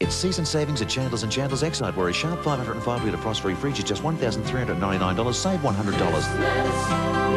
Get season savings at Chandlers and Chandlers Excite, where a sharp 505 litre frost-free fridge is just $1,399. Save $100.